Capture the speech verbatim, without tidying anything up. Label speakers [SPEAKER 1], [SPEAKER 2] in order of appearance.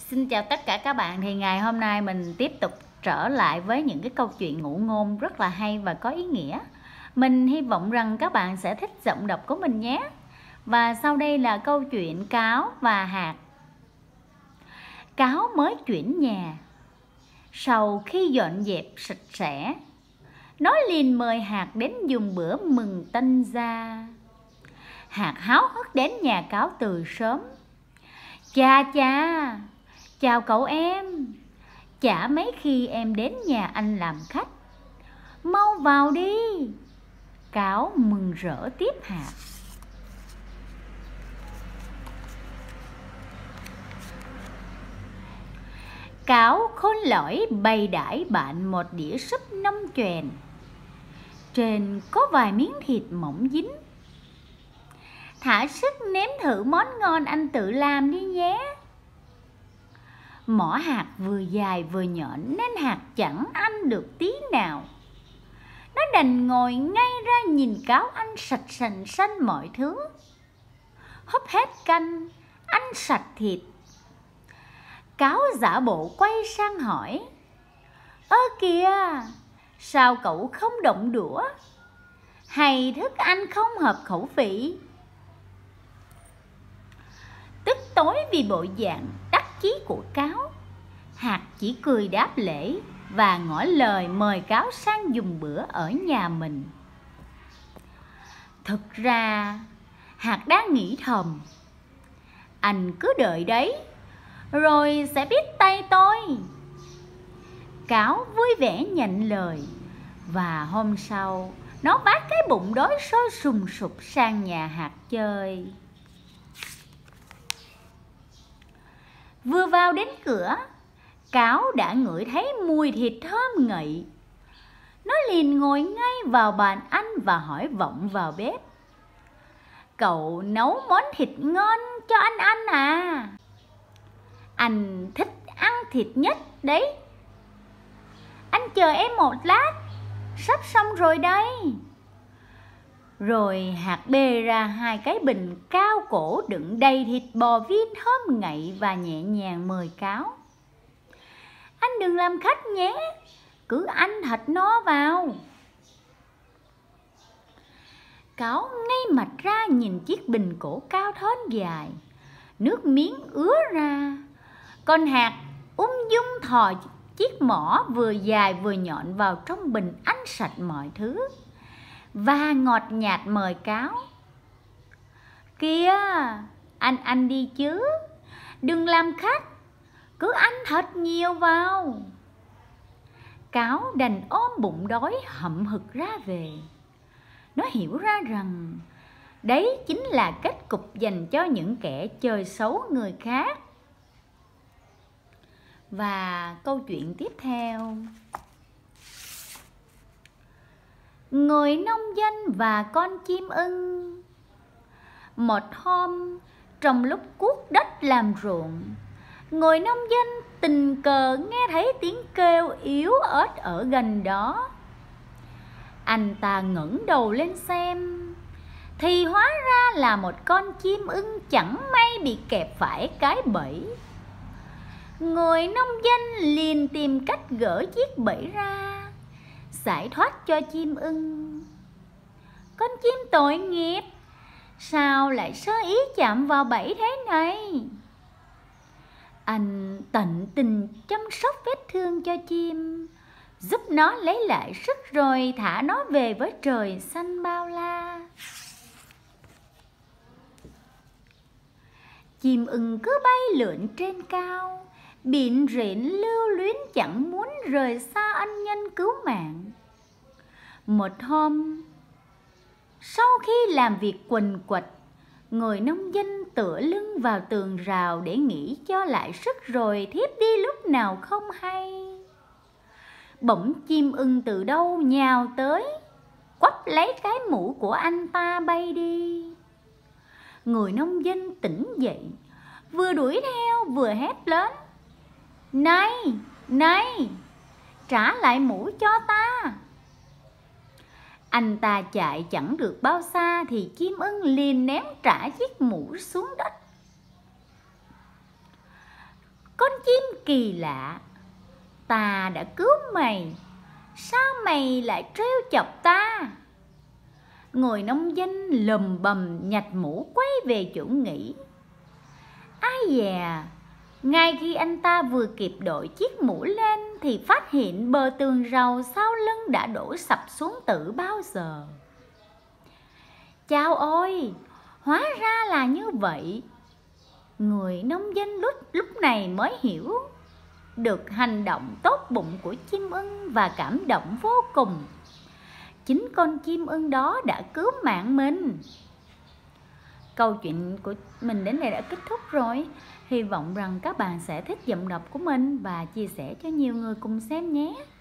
[SPEAKER 1] Xin chào tất cả các bạn. Thì ngày hôm nay mình tiếp tục trở lại với những cái câu chuyện ngụ ngôn rất là hay và có ý nghĩa. Mình hy vọng rằng các bạn sẽ thích giọng đọc của mình nhé. Và sau đây là câu chuyện Cáo và Hạt. Cáo mới chuyển nhà. Sau khi dọn dẹp sạch sẽ, nó liền mời Hạt đến dùng bữa mừng tân gia. Hạt háo hức đến nhà Cáo từ sớm. Cha cha, chào cậu em. Chả mấy khi em đến nhà anh làm khách. Mau vào đi. Cáo mừng rỡ tiếp Hạt. Cáo khôn lỏi bày đãi bạn một đĩa súp nông choèn. Trên có vài miếng thịt mỏng dính. Thả sức nếm thử món ngon anh tự làm đi nhé. Mỏ hạt vừa dài vừa nhọn nên hạt chẳng ăn được tí nào. Nó đành ngồi ngay ra nhìn Cáo ăn sạch sành xanh mọi thứ. Húp hết canh, ăn sạch thịt. Cáo giả bộ quay sang hỏi: Ơ kìa, sao cậu không động đũa? Hay thức ăn không hợp khẩu vị? Tức tối vì bộ dạng đắc chí của Cáo, Hạt chỉ cười đáp lễ và ngỏ lời mời Cáo sang dùng bữa ở nhà mình. Thực ra Hạt đang nghĩ thầm: anh cứ đợi đấy, rồi sẽ biết tay tôi. Cáo vui vẻ nhận lời, và hôm sau nó vác cái bụng đói sôi sùng sục sang nhà Hạt chơi. Vừa vào đến cửa, Cáo đã ngửi thấy mùi thịt thơm ngậy. Nó liền ngồi ngay vào bàn ăn và hỏi vọng vào bếp: Cậu nấu món thịt ngon cho anh ăn à? Anh thích ăn thịt nhất đấy. Anh chờ em một lát, sắp xong rồi đây. Rồi Hạt bê ra hai cái bình cao cổ đựng đầy thịt bò viên thơm ngậy và nhẹ nhàng mời Cáo: Anh đừng làm khách nhé, cứ ăn thật no vào. Cáo ngay mặt ra nhìn chiếc bình cổ cao thon dài, nước miếng ứa ra. Còn Hạt ung dung thò chiếc mỏ vừa dài vừa nhọn vào trong bình ăn sạch mọi thứ và ngọt nhạt mời Cáo: Kìa, anh ăn đi chứ, đừng làm khách, cứ ăn thật nhiều vào. Cáo đành ôm bụng đói hậm hực ra về. Nó hiểu ra rằng đấy chính là kết cục dành cho những kẻ chơi xấu người khác. Và câu chuyện tiếp theo: Người nông dân và con chim ưng. Một hôm, trong lúc cuốc đất làm ruộng, người nông dân tình cờ nghe thấy tiếng kêu yếu ớt ở gần đó. Anh ta ngẩng đầu lên xem, thì hóa ra là một con chim ưng chẳng may bị kẹp phải cái bẫy. Người nông dân liền tìm cách gỡ chiếc bẫy ra, giải thoát cho chim ưng. Con chim tội nghiệp, sao lại sơ ý chạm vào bẫy thế này? Anh tận tình chăm sóc vết thương cho chim, giúp nó lấy lại sức rồi thả nó về với trời xanh bao la. Chim ưng cứ bay lượn trên cao, bịn rịn lưu luyến chẳng muốn rời xa ân nhân cứu mạng. Một hôm, sau khi làm việc quần quật, người nông dân tựa lưng vào tường rào để nghỉ cho lại sức rồi thiếp đi lúc nào không hay. Bỗng chim ưng từ đâu nhào tới, quắp lấy cái mũ của anh ta bay đi. Người nông dân tỉnh dậy, vừa đuổi theo vừa hét lớn: Này, này, trả lại mũ cho ta. Anh ta chạy chẳng được bao xa thì chim ưng liền ném trả chiếc mũ xuống đất. con chim kỳ lạ, ta đã cứu mày, sao mày lại trêu chọc ta? Người nông dân lầm bầm nhặt mũ quay về chỗ nghỉ. Ai dè, ngay khi anh ta vừa kịp đội chiếc mũ lên thì phát hiện bờ tường rào sau lưng đã đổ sập xuống từ bao giờ. Chao ôi, hóa ra là như vậy. Người nông dân lúc, lúc này mới hiểu được hành động tốt bụng của chim ưng và cảm động vô cùng. Chính con chim ưng đó đã cứu mạng mình. Câu chuyện của mình đến đây đã kết thúc rồi. Hy vọng rằng các bạn sẽ thích giọng đọc của mình và chia sẻ cho nhiều người cùng xem nhé.